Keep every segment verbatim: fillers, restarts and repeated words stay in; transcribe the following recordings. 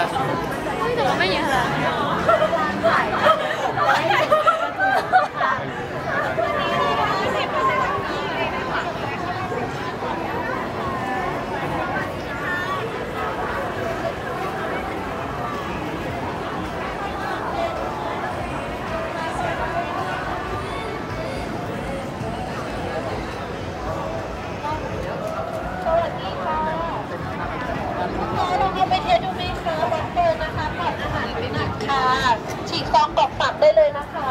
นะแต่ก็ไม่เยอะค่ะฉีกซองกรอกปรับได้เลยนะคะ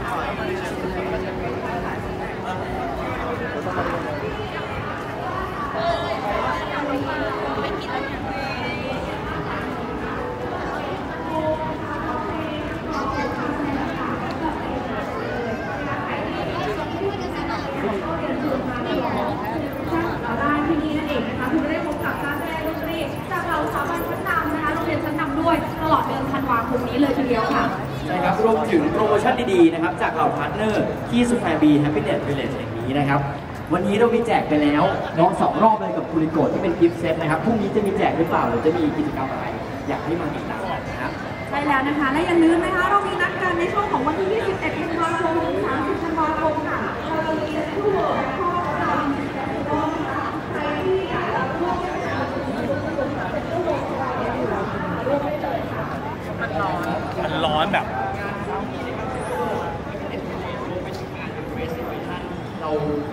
ที่นี่นั่นเองนะคะคุณจะได้พบกับการแสดงดนตรีจากเหล่าสถาบันชั้นนำนะคะโรงเรียนชั้นนำด้วยตลอดเดือนธันวาคมนี้เลยทีเดียวค่ะใช่ครับรวมถึงโปรโมชั่นดีๆนะครับจากเหล่าพาร์ทเนอร์ที่สแควร์บีแฮปปี้เน็ตวิลเลจแห่งนี้นะครับวันนี้เรามีแจกไปแล้วน้องสองรอบเลยกับคูริโกะที่เป็นกิฟต์เซตนะครับพรุ่งนี้จะมีแจกหรือเปล่าหรือจะมีกิจกรรมอะไรอยากให้มาติดตามนะครับใช่แล้วนะคะและอย่าลืมนะคะเรามีนัดกันในช่วงของวันที่ยี่สิบเอ็ดธันวาคมถึงสามสิบธันวาคมค่ะเราจะมีผู้เวิร์ดข้อความใครที่อยากรับร่วมมันร้อนมันร้อนแบบเรา